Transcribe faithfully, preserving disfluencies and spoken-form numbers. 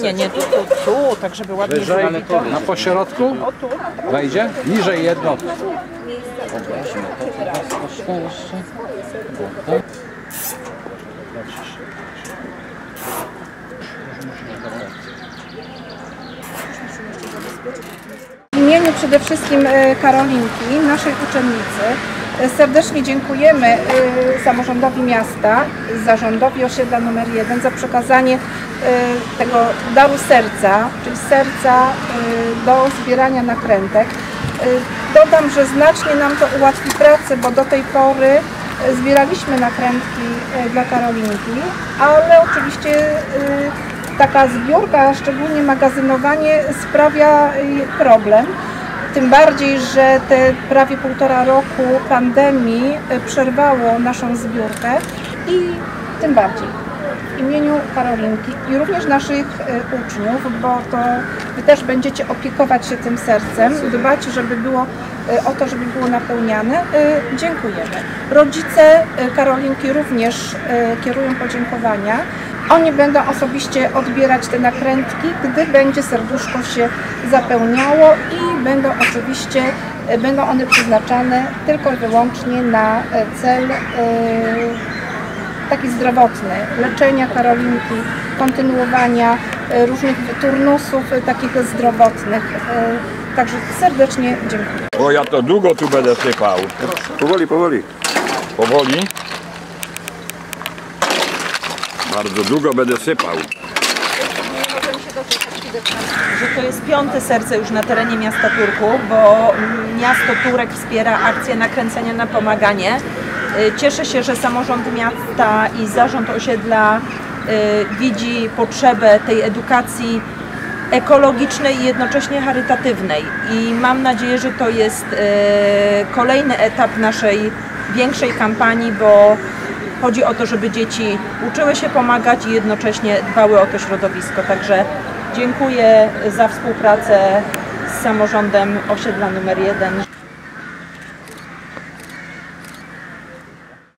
Nie, nie, tu, tu, tu, tak żeby ładnie było widać. Na pośrodku? O tu. Wejdzie? Niżej jedno. W imieniu przede wszystkim Karolinki, naszej uczennicy, serdecznie dziękujemy samorządowi miasta, zarządowi osiedla numer jeden za przekazanie tego daru serca, czyli serca do zbierania nakrętek. Dodam, że znacznie nam to ułatwi pracę, bo do tej pory zbieraliśmy nakrętki dla Karolinki, ale oczywiście taka zbiórka, szczególnie magazynowanie, sprawia problem. Tym bardziej, że te prawie półtora roku pandemii przerwało naszą zbiórkę i tym bardziej w imieniu Karolinki i również naszych uczniów, bo to Wy też będziecie opiekować się tym sercem, dbać, żeby było o to, żeby było napełniane. Dziękujemy. Rodzice Karolinki również kierują podziękowania. Oni będą osobiście odbierać te nakrętki, gdy będzie serduszko się zapełniało i będą oczywiście, będą one przeznaczane tylko i wyłącznie na cel taki zdrowotny, leczenia Karolinki, kontynuowania różnych turnusów takich zdrowotnych. Także serdecznie dziękuję. Bo ja to długo tu będę sypał. Powoli, powoli. Powoli? Bardzo długo będę sypał. Że to jest piąte serce już na terenie miasta Turków, bo miasto Turek wspiera akcję nakręcenia na pomaganie. Cieszę się, że samorząd miasta i zarząd osiedla widzi potrzebę tej edukacji ekologicznej i jednocześnie charytatywnej. I mam nadzieję, że to jest kolejny etap naszej większej kampanii, bo chodzi o to, żeby dzieci uczyły się pomagać i jednocześnie dbały o to środowisko. Także dziękuję za współpracę z samorządem osiedla numer jeden.